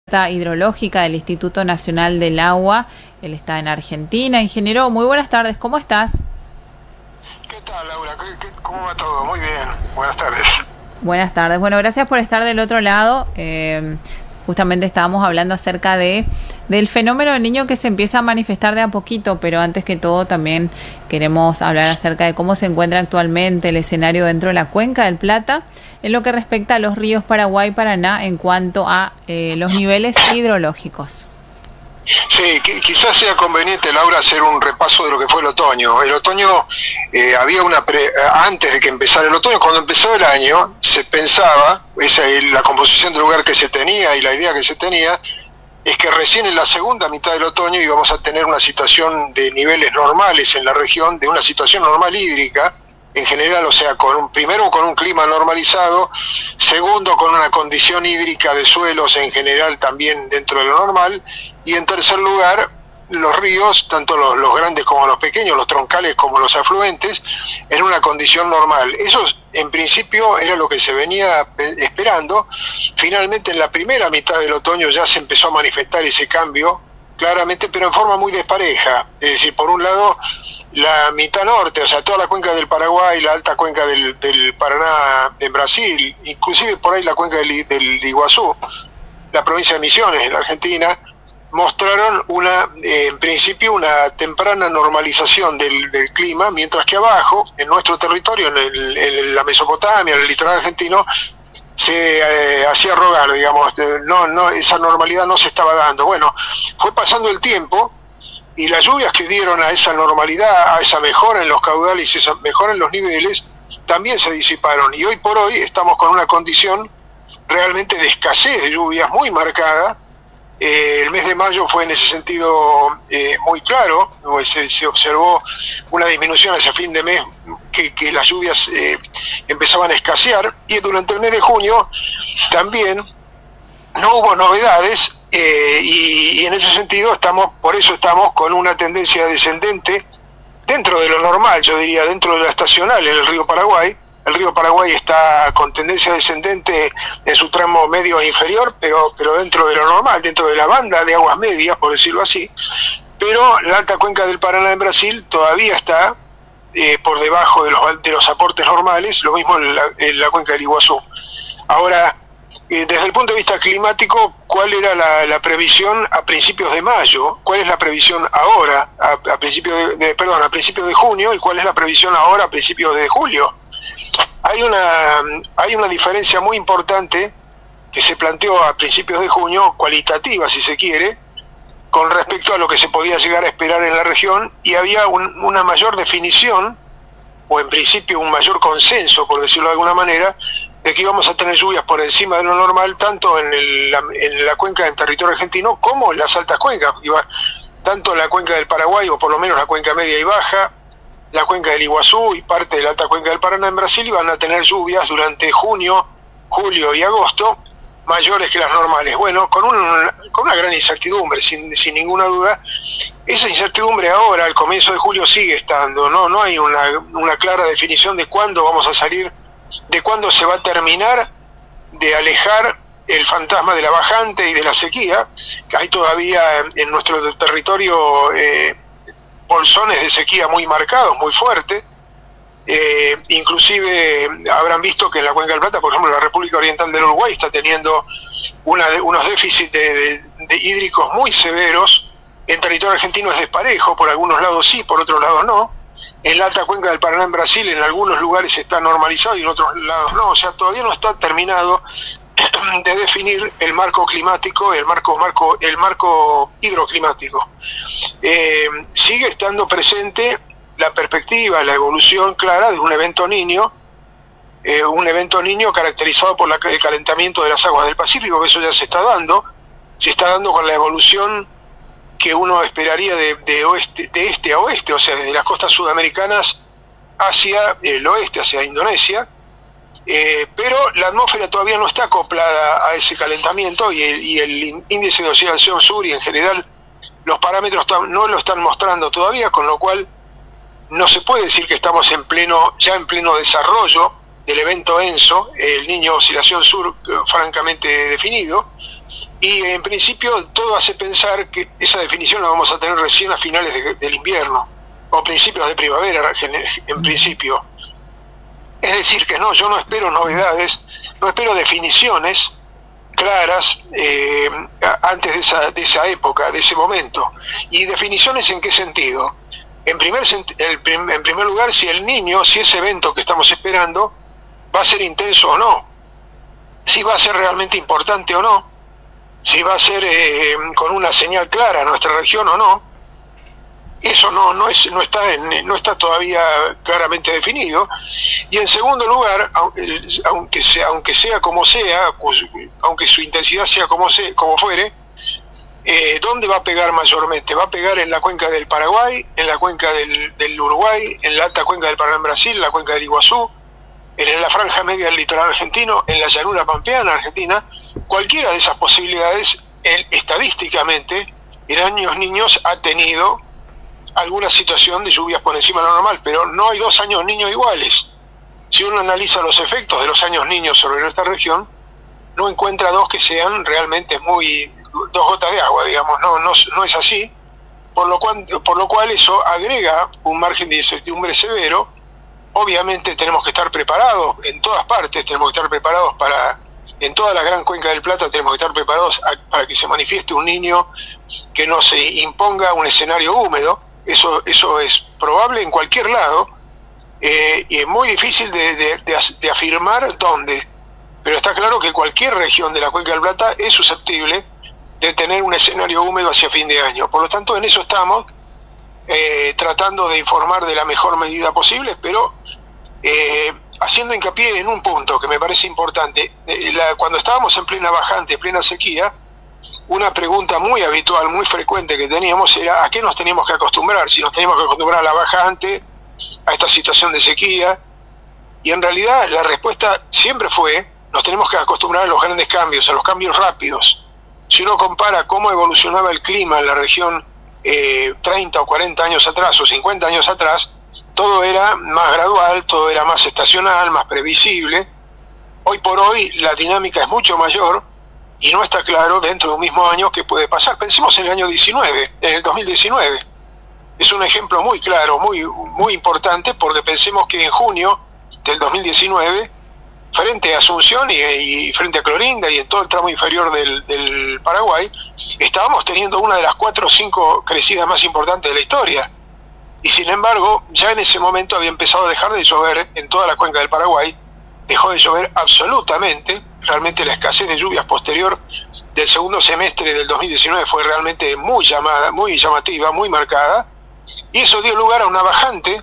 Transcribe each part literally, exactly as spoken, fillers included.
Hidrológica del Instituto Nacional del Agua. Él está en Argentina. Ingeniero, muy buenas tardes, ¿cómo estás? ¿Qué tal, Laura? ¿Qué, qué, ¿Cómo va todo? Muy bien, buenas tardes. Buenas tardes, bueno, gracias por estar del otro lado. Eh, justamente estábamos hablando acerca de del fenómeno del niño que se empieza a manifestar de a poquito, pero antes que todo también queremos hablar acerca de cómo se encuentra actualmente el escenario dentro de la Cuenca del Plata en lo que respecta a los ríos Paraguay y Paraná en cuanto a eh, los niveles hidrológicos. Sí, quizás sea conveniente, Laura, hacer un repaso de lo que fue el otoño. El otoño, eh, había una pre, antes de que empezara el otoño, cuando empezó el año, se pensaba, esa es la composición del lugar que se tenía y la idea que se tenía, es que recién en la segunda mitad del otoño íbamos a tener una situación de niveles normales en la región, de una situación normal hídrica, en general, o sea, con un, primero con un clima normalizado, segundo con una condición hídrica de suelos en general también dentro de lo normal, y en tercer lugar, los ríos, tanto los, los grandes como los pequeños, los troncales como los afluentes, en una condición normal. Eso en principio era lo que se venía esperando. Finalmente en la primera mitad del otoño ya se empezó a manifestar ese cambio, claramente, pero en forma muy despareja. Es decir, por un lado, la mitad norte, o sea, toda la cuenca del Paraguay, la alta cuenca del, del Paraná en Brasil, inclusive por ahí la cuenca del, del Iguazú, la provincia de Misiones en la Argentina, mostraron una, eh, en principio, una temprana normalización del, del clima, mientras que abajo, en nuestro territorio, en, el, en la Mesopotamia, en el litoral argentino, se eh, hacía rogar, digamos, no, no, esa normalidad no se estaba dando. Bueno, fue pasando el tiempo y las lluvias que dieron a esa normalidad, a esa mejora en los caudales y esa mejora en los niveles, también se disiparon. Y hoy por hoy estamos con una condición realmente de escasez de lluvias muy marcada. Eh, el mes de mayo fue en ese sentido eh, muy claro, se, se observó una disminución hacia fin de mes, que, que las lluvias eh, empezaban a escasear, y durante el mes de junio también no hubo novedades, eh, y, y en ese sentido estamos, por eso estamos con una tendencia descendente dentro de lo normal, yo diría, dentro de la estacional en el río Paraguay. El río Paraguay está con tendencia descendente en su tramo medio e inferior, pero, pero dentro de lo normal, dentro de la banda de aguas medias, por decirlo así. Pero la alta cuenca del Paraná en Brasil todavía está eh, por debajo de los, de los aportes normales, lo mismo en la, en la cuenca del Iguazú. Ahora, eh, desde el punto de vista climático, ¿cuál era la, la previsión a principios de mayo? ¿Cuál es la previsión ahora, a, a principios de, de, perdón, a principios de junio? ¿Y cuál es la previsión ahora a principios de julio? Hay una, hay una diferencia muy importante que se planteó a principios de junio, cualitativa si se quiere, con respecto a lo que se podía llegar a esperar en la región, y había un, una mayor definición, o en principio un mayor consenso, por decirlo de alguna manera, de que íbamos a tener lluvias por encima de lo normal, tanto en, el, la, en la cuenca del territorio argentino como en las altas cuencas, iba, tanto en la cuenca del Paraguay, o por lo menos la cuenca media y baja, la cuenca del Iguazú y parte de la alta cuenca del Paraná en Brasil iban a tener lluvias durante junio, julio y agosto mayores que las normales. Bueno, con, un, con una gran incertidumbre, sin, sin ninguna duda. Esa incertidumbre ahora, al comienzo de julio, sigue estando. No, no hay una, una clara definición de cuándo vamos a salir, de cuándo se va a terminar de alejar el fantasma de la bajante y de la sequía, que hay todavía en nuestro territorio eh, bolsones de sequía muy marcados, muy fuertes. Eh, inclusive habrán visto que en la Cuenca del Plata, por ejemplo, la República Oriental del Uruguay está teniendo una de, unos déficits de, de, de hídricos muy severos. En territorio argentino es desparejo, por algunos lados sí, por otros lados no. En la alta cuenca del Paraná en Brasil en algunos lugares está normalizado y en otros lados no. O sea, todavía no está terminado de definir el marco climático, el marco, marco, el marco hidroclimático. Eh, sigue estando presente la perspectiva, la evolución clara de un evento niño, eh, un evento niño caracterizado por la, el calentamiento de las aguas del Pacífico, que eso ya se está dando, se está dando con la evolución que uno esperaría de, de, oeste, de este a oeste, o sea, desde las costas sudamericanas hacia el oeste, hacia Indonesia. Eh, pero la atmósfera todavía no está acoplada a ese calentamiento y el, y el índice de oxidación sur y en general los parámetros no lo están mostrando todavía, con lo cual no se puede decir que estamos en pleno, ya en pleno desarrollo del evento ENSO, el Niño Oscilación Sur, francamente definido, y en principio todo hace pensar que esa definición la vamos a tener recién a finales de, del invierno o principios de primavera en principio. Es decir que no, yo no espero novedades, no espero definiciones claras eh, antes de esa, de esa época, de ese momento. ¿Y definiciones en qué sentido? En primer, el, en primer lugar, si el niño, si ese evento que estamos esperando va a ser intenso o no, si va a ser realmente importante o no, si va a ser eh, con una señal clara a nuestra región o no. Eso no, no, es, no, está en, no está todavía claramente definido. Y en segundo lugar, aunque sea, aunque sea como sea, aunque su intensidad sea como, sea, como fuere, eh, ¿dónde va a pegar mayormente? ¿Va a pegar en la cuenca del Paraguay, en la cuenca del, del Uruguay, en la alta cuenca del Paraná en Brasil, en la cuenca del Iguazú, en la franja media del litoral argentino, en la llanura pampeana argentina? Cualquiera de esas posibilidades, él, estadísticamente, en años niños ha tenido alguna situación de lluvias por encima de lo normal, pero no hay dos años niños iguales. Si uno analiza los efectos de los años niños sobre nuestra región, no encuentra dos que sean realmente muy, dos gotas de agua, digamos, no, no, no es así, por lo cual, por lo cual eso agrega un margen de incertidumbre severo. Obviamente tenemos que estar preparados en todas partes, tenemos que estar preparados para, en toda la gran cuenca del Plata tenemos que estar preparados a, para que se manifieste un niño que no se imponga un escenario húmedo. Eso, eso es probable en cualquier lado, eh, y es muy difícil de, de, de, de afirmar dónde, pero está claro que cualquier región de la Cuenca del Plata es susceptible de tener un escenario húmedo hacia fin de año. Por lo tanto, en eso estamos, eh, tratando de informar de la mejor medida posible, pero eh, haciendo hincapié en un punto que me parece importante. Eh, la, cuando estábamos en plena bajante, plena sequía, una pregunta muy habitual, muy frecuente que teníamos era ¿a qué nos teníamos que acostumbrar? Si nos teníamos que acostumbrar a la bajante, a esta situación de sequía. Y en realidad la respuesta siempre fue, nos tenemos que acostumbrar a los grandes cambios, a los cambios rápidos. Si uno compara cómo evolucionaba el clima en la región eh, treinta o cuarenta años atrás o cincuenta años atrás, todo era más gradual, todo era más estacional, más previsible. Hoy por hoy la dinámica es mucho mayor y no está claro dentro de un mismo año qué puede pasar. Pensemos en el año diecinueve, en el dos mil diecinueve. Es un ejemplo muy claro, muy, muy importante, porque pensemos que en junio del dos mil diecinueve, frente a Asunción y, y frente a Clorinda y en todo el tramo inferior del, del Paraguay, estábamos teniendo una de las cuatro o cinco crecidas más importantes de la historia. Y sin embargo, ya en ese momento había empezado a dejar de llover en toda la cuenca del Paraguay, dejó de llover absolutamente. Realmente la escasez de lluvias posterior del segundo semestre del dos mil diecinueve fue realmente muy llamada, muy llamativa, muy marcada, y eso dio lugar a una bajante,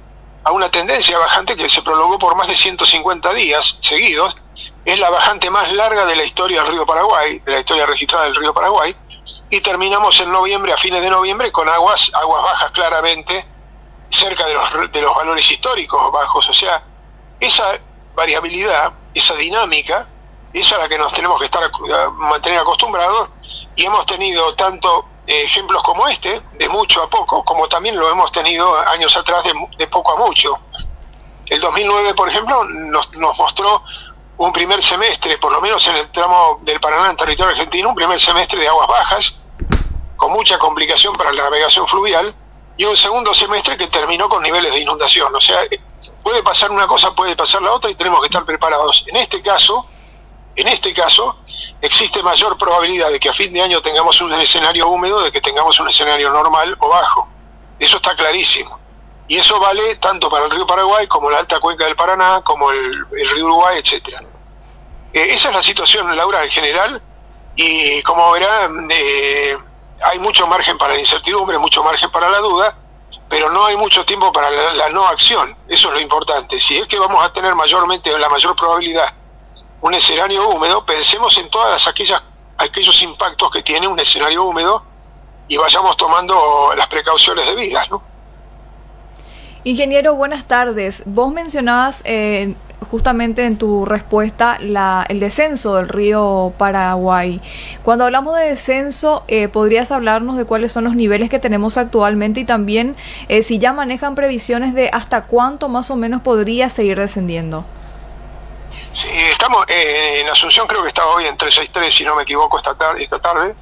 a una tendencia bajante que se prolongó por más de ciento cincuenta días seguidos. Es la bajante más larga de la historia del río Paraguay, de la historia registrada del río Paraguay, y terminamos en noviembre, a fines de noviembre, con aguas, aguas bajas claramente, cerca de los, de los valores históricos bajos. O sea, esa variabilidad, esa dinámica, esa es a la que nos tenemos que estar a mantener acostumbrados, y hemos tenido tanto eh, ejemplos como este, de mucho a poco, como también lo hemos tenido años atrás de, de poco a mucho. El dos mil nueve, por ejemplo, nos, nos mostró un primer semestre, por lo menos en el tramo del Paraná en territorio argentino, un primer semestre de aguas bajas, con mucha complicación para la navegación fluvial, y un segundo semestre que terminó con niveles de inundación. O sea, puede pasar una cosa, puede pasar la otra, y tenemos que estar preparados. En este caso, En este caso, existe mayor probabilidad de que a fin de año tengamos un escenario húmedo de que tengamos un escenario normal o bajo. Eso está clarísimo. Y eso vale tanto para el río Paraguay como la alta cuenca del Paraná, como el, el río Uruguay, etcétera. Eh, esa es la situación, Laura, en general, y como verán, eh, hay mucho margen para la incertidumbre, mucho margen para la duda, pero no hay mucho tiempo para la, la no acción. Eso es lo importante. Si es que vamos a tener mayormente, la mayor probabilidad, un escenario húmedo, pensemos en todas aquellas aquellos impactos que tiene un escenario húmedo y vayamos tomando las precauciones debidas, ¿no? Ingeniero, buenas tardes. Vos mencionabas eh, justamente en tu respuesta la, el descenso del río Paraguay. Cuando hablamos de descenso, eh, ¿podrías hablarnos de cuáles son los niveles que tenemos actualmente y también eh, si ya manejan previsiones de hasta cuánto más o menos podría seguir descendiendo? Sí, estamos eh, en Asunción, creo que estaba hoy en trescientos sesenta y tres, si no me equivoco, esta tarde, esta tarde.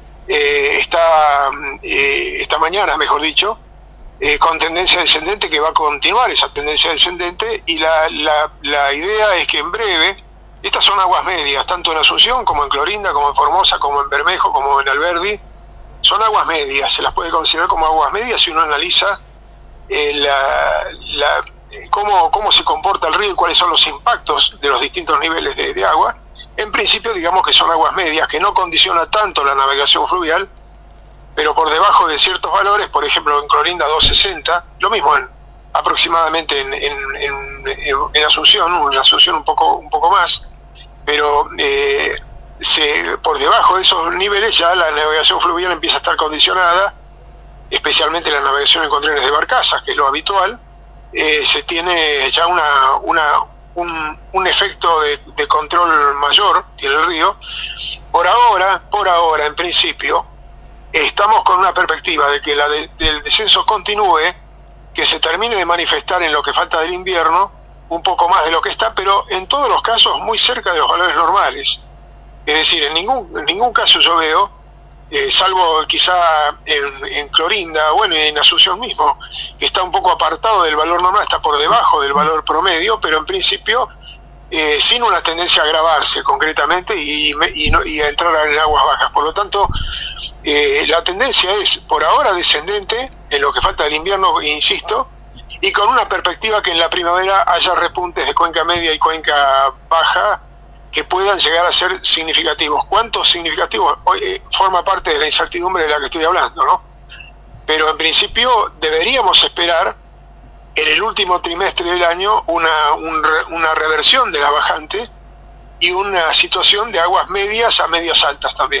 Eh, está eh, esta mañana, mejor dicho, eh, con tendencia descendente, que va a continuar esa tendencia descendente, y la, la, la idea es que en breve, estas son aguas medias, tanto en Asunción como en Clorinda, como en Formosa, como en Bermejo, como en Alberdi, son aguas medias, se las puede considerar como aguas medias si uno analiza eh, la, la, cómo, cómo se comporta el río y cuáles son los impactos de los distintos niveles de, de agua. En principio, digamos que son aguas medias, que no condiciona tanto la navegación fluvial, pero por debajo de ciertos valores, por ejemplo en Clorinda doscientos sesenta, lo mismo en, aproximadamente en, en, en, en Asunción, en Asunción un poco, un poco más, pero eh, se, por debajo de esos niveles ya la navegación fluvial empieza a estar condicionada, especialmente la navegación en contenedores de barcazas, que es lo habitual. Eh, se tiene ya una, una, un, un efecto de, de control mayor, tiene el río. Por ahora, por ahora, en principio, estamos con una perspectiva de que la de, del descenso continúe, que se termine de manifestar en lo que falta del invierno, un poco más de lo que está, pero en todos los casos muy cerca de los valores normales. Es decir, en ningún, en ningún caso yo veo, eh, salvo quizá en, en Clorinda, bueno, en Asunción mismo, que está un poco apartado del valor normal, está por debajo del valor promedio, pero en principio eh, sin una tendencia a agravarse concretamente y, y, no, y a entrar en aguas bajas. Por lo tanto, eh, la tendencia es por ahora descendente, en lo que falta del invierno, insisto, y con una perspectiva que en la primavera haya repuntes de cuenca media y cuenca baja que puedan llegar a ser significativos. ¿Cuántos significativos? Hoy eh, forma parte de la incertidumbre de la que estoy hablando, ¿no? Pero en principio deberíamos esperar en el último trimestre del año una, un, una reversión de la bajante y una situación de aguas medias a medias altas también.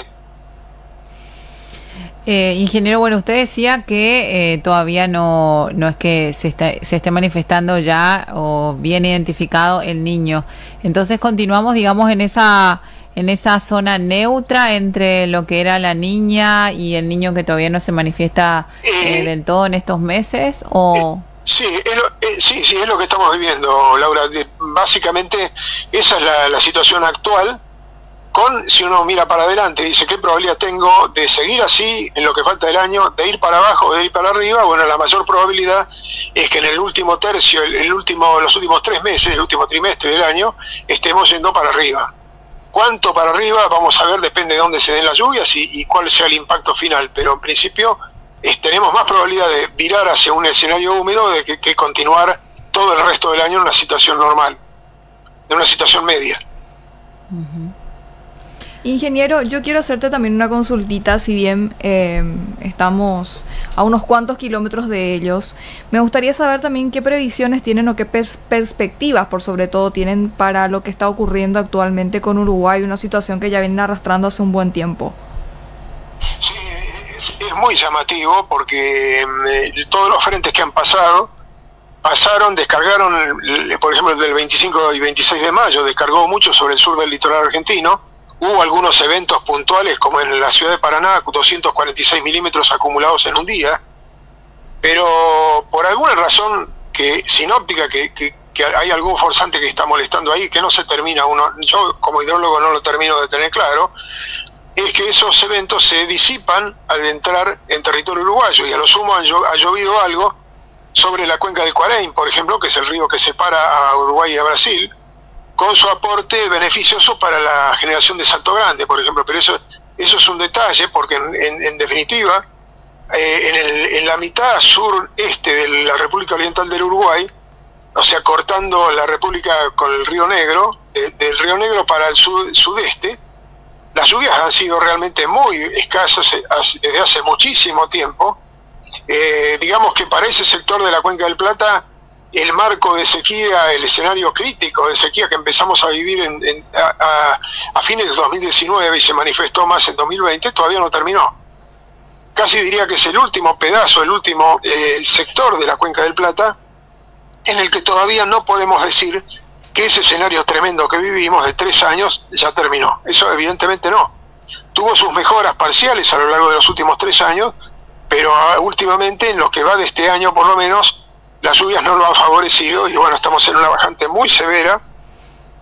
Eh, ingeniero, bueno, usted decía que eh, todavía no, no es que se, está, se esté manifestando ya o bien identificado el niño. Entonces continuamos, digamos, en esa en esa zona neutra entre lo que era la niña y el niño que todavía no se manifiesta eh, del todo en estos meses, o... Sí, es lo, eh, sí, sí, es lo que estamos viviendo, Laura. De, básicamente esa es la, la situación actual. Con, si uno mira para adelante, dice, ¿qué probabilidad tengo de seguir así en lo que falta del año, de ir para abajo o de ir para arriba? Bueno, la mayor probabilidad es que en el último tercio, el, el último, los últimos tres meses, el último trimestre del año, estemos yendo para arriba. ¿Cuánto para arriba? Vamos a ver, depende de dónde se den las lluvias y, y cuál sea el impacto final, pero en principio es, tenemos más probabilidad de virar hacia un escenario húmedo de que, que continuar todo el resto del año en una situación normal, en una situación media. Uh-huh. Ingeniero, yo quiero hacerte también una consultita, si bien eh, estamos a unos cuantos kilómetros de ellos. Me gustaría saber también qué previsiones tienen o qué pers perspectivas, por sobre todo, tienen para lo que está ocurriendo actualmente con Uruguay, una situación que ya vienen arrastrando hace un buen tiempo. Sí, es, es muy llamativo porque eh, todos los frentes que han pasado, pasaron, descargaron, por ejemplo, el del veinticinco y veintiséis de mayo, descargó mucho sobre el sur del litoral argentino. Hubo algunos eventos puntuales, como en la ciudad de Paraná, doscientos cuarenta y seis milímetros acumulados en un día, pero por alguna razón que sinóptica, que, que, que hay algún forzante que está molestando ahí, que no se termina uno, yo como hidrólogo no lo termino de tener claro, es que esos eventos se disipan al entrar en territorio uruguayo, y a lo sumo ha llovido algo sobre la cuenca del Cuareim, por ejemplo, que es el río que separa a Uruguay y a Brasil, con su aporte beneficioso para la generación de Salto Grande, por ejemplo. Pero eso, eso es un detalle, porque en, en, en definitiva, eh, en, el, en la mitad sureste de la República Oriental del Uruguay, o sea, cortando la República con el Río Negro, de, del Río Negro para el sud, sudeste, las lluvias han sido realmente muy escasas desde hace muchísimo tiempo. Eh, digamos que para ese sector de la Cuenca del Plata, el marco de sequía, el escenario crítico de sequía que empezamos a vivir en, en, a, a, a fines de dos mil diecinueve y se manifestó más en dos mil veinte, todavía no terminó. Casi diría que es el último pedazo, el último eh, sector de la Cuenca del Plata en el que todavía no podemos decir que ese escenario tremendo que vivimos de tres años ya terminó. Eso evidentemente no. Tuvo sus mejoras parciales a lo largo de los últimos tres años, pero últimamente, en lo que va de este año por lo menos, las lluvias no lo han favorecido y bueno, estamos en una bajante muy severa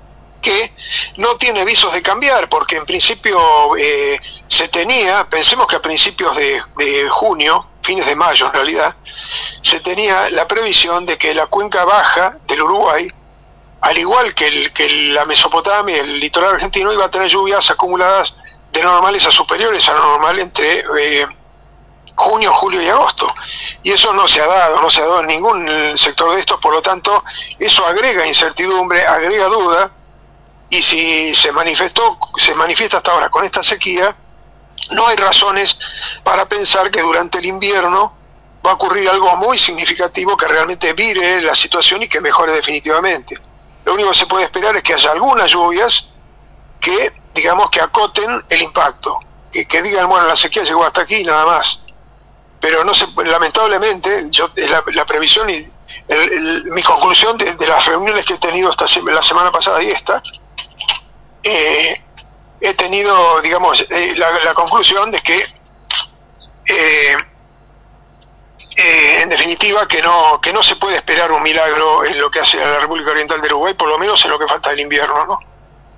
que no tiene visos de cambiar, porque en principio eh, se tenía, pensemos que a principios de, de junio, fines de mayo en realidad, se tenía la previsión de que la cuenca baja del Uruguay, al igual que, el, que la Mesopotamia, el litoral argentino, iba a tener lluvias acumuladas de normales a superiores a lo normal entre eh, junio, julio y agosto. Y eso no se ha dado, no se ha dado en ningún sector de estos, por lo tanto, eso agrega incertidumbre, agrega duda, y si se manifestó, se manifiesta hasta ahora con esta sequía, no hay razones para pensar que durante el invierno va a ocurrir algo muy significativo que realmente vire la situación y que mejore definitivamente. Lo único que se puede esperar es que haya algunas lluvias que, digamos, que acoten el impacto, que, que digan, bueno, la sequía llegó hasta aquí nada más. Pero no se, lamentablemente, yo la, la previsión y el, el, mi conclusión de, de las reuniones que he tenido esta la semana pasada y esta, eh, he tenido, digamos, eh, la, la conclusión de que, eh, eh, en definitiva, que no que no se puede esperar un milagro en lo que hace a la República Oriental del Uruguay, por lo menos en lo que falta del invierno, ¿no?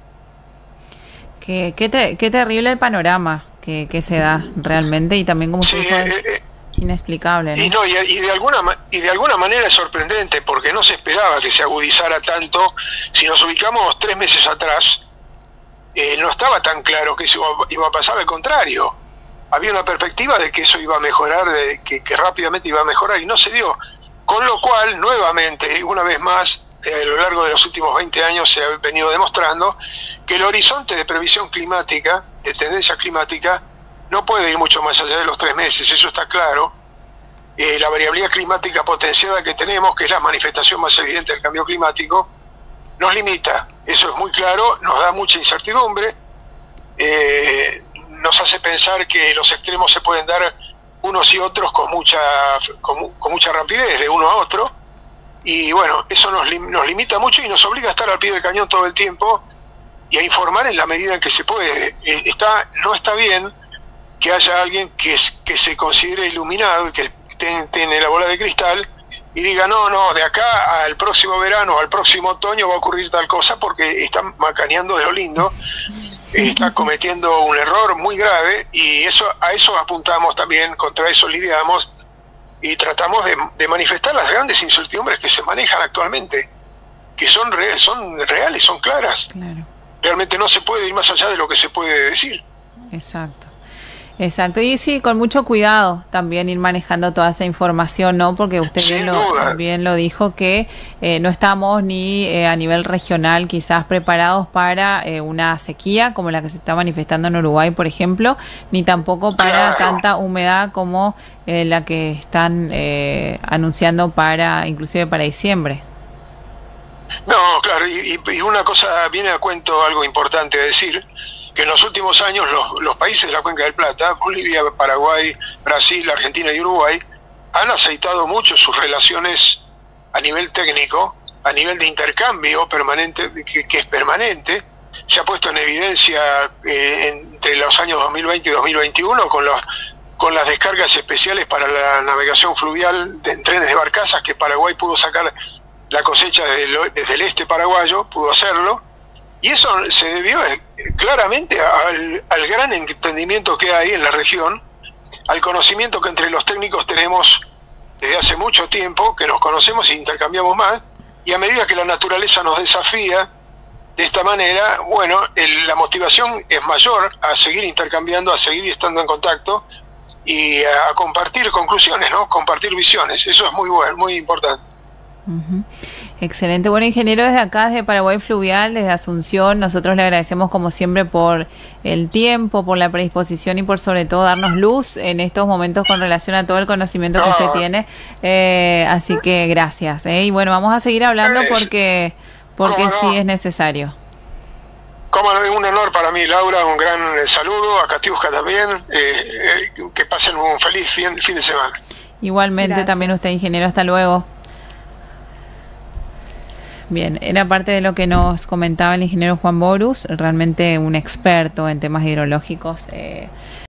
Qué, qué, te, qué terrible el panorama que, que se da realmente, y también como sí, dijo, es eh, eh, inexplicable, ¿no? Y, no, y, y, de alguna, y de alguna manera es sorprendente, porque no se esperaba que se agudizara tanto. Si nos ubicamos tres meses atrás, eh, no estaba tan claro que eso iba a pasar, al contrario. Había una perspectiva de que eso iba a mejorar, de que, que rápidamente iba a mejorar, y no se dio. Con lo cual, nuevamente, una vez más, eh, a lo largo de los últimos veinte años se ha venido demostrando que el horizonte de previsión climática, de tendencia climática, no puede ir mucho más allá de los tres meses, eso está claro. Eh, la variabilidad climática potenciada que tenemos, que es la manifestación más evidente del cambio climático, nos limita, eso es muy claro, nos da mucha incertidumbre, eh, nos hace pensar que los extremos se pueden dar unos y otros con mucha con, con mucha rapidez de uno a otro, y bueno, eso nos, nos limita mucho y nos obliga a estar al pie del cañón todo el tiempo y a informar en la medida en que se puede. Eh, está no está bien que haya alguien que, que se considere iluminado y que tiene la bola de cristal y diga, no, no, de acá al próximo verano, al próximo otoño va a ocurrir tal cosa, porque está macaneando de lo lindo, está cometiendo un error muy grave, y eso a eso apuntamos también, contra eso lidiamos, y tratamos de, de manifestar las grandes incertidumbres que se manejan actualmente, que son, re, son reales, son claras. Claro. Realmente no se puede ir más allá de lo que se puede decir. Exacto. Exacto, y sí, con mucho cuidado también ir manejando toda esa información, ¿no? Porque usted bien lo, bien lo dijo, que eh, no estamos ni eh, a nivel regional quizás preparados para eh, una sequía como la que se está manifestando en Uruguay, por ejemplo, ni tampoco para claro. tanta humedad como eh, la que están eh, anunciando para, inclusive para diciembre. No, claro, y, y una cosa viene a cuento, algo importante a decir, que en los últimos años los, los países de la Cuenca del Plata, Bolivia, Paraguay, Brasil, Argentina y Uruguay, han aceitado mucho sus relaciones a nivel técnico, a nivel de intercambio permanente, que, que es permanente. Se ha puesto en evidencia eh, entre los años dos mil veinte y dos mil veintiuno con, los, con las descargas especiales para la navegación fluvial de, en trenes de barcazas, que Paraguay pudo sacar la cosecha desde, desde el este paraguayo, pudo hacerlo. Y eso se debió claramente al, al gran entendimiento que hay en la región, al conocimiento que entre los técnicos tenemos desde hace mucho tiempo, que nos conocemos e intercambiamos más, y a medida que la naturaleza nos desafía de esta manera, bueno, el, la motivación es mayor a seguir intercambiando, a seguir estando en contacto y a, a compartir conclusiones, ¿no? Compartir visiones. Eso es muy bueno, muy importante. Uh-huh. Excelente. Bueno, ingeniero, desde acá, desde Paraguay Fluvial, desde Asunción, nosotros le agradecemos como siempre por el tiempo, por la predisposición y por sobre todo darnos luz en estos momentos con relación a todo el conocimiento que usted tiene. Eh, así que gracias. ¿eh? Y bueno, vamos a seguir hablando porque porque no? sí es necesario. Como no, es un honor para mí, Laura, un gran saludo, a Katiuska también, eh, eh, que pasen un feliz fin, fin de semana. Igualmente. Gracias. También usted, ingeniero, hasta luego. Bien, era parte de lo que nos comentaba el ingeniero Juan Borus, realmente un experto en temas hidrológicos. Eh,